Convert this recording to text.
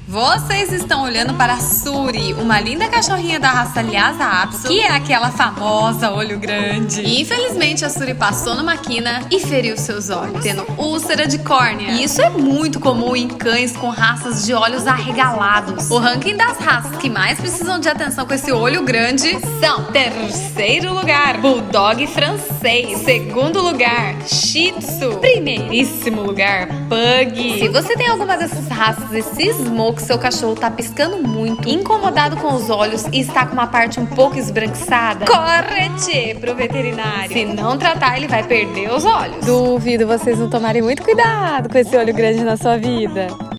Vocês estão olhando para a Suri, uma linda cachorrinha da raça Lhasa Apso, que é aquela famosa olho grande. E infelizmente a Suri passou numa quina e feriu seus olhos, tendo úlcera de córnea. E isso é muito comum em cães com raças de olhos arregalados. O ranking das raças que mais precisam de atenção com esse olho grande são: terceiro lugar, Bulldog francês; segundo lugar, Shih Tzu; primeiríssimo lugar, Pug. Se você tem alguma dessas raças e cismou que seu cachorro tá piscando muito, incomodado com os olhos e está com uma parte um pouco esbranquiçada, corre pro veterinário. Se não tratar, ele vai perder os olhos. Duvido vocês não tomarem muito cuidado com esse olho grande na sua vida.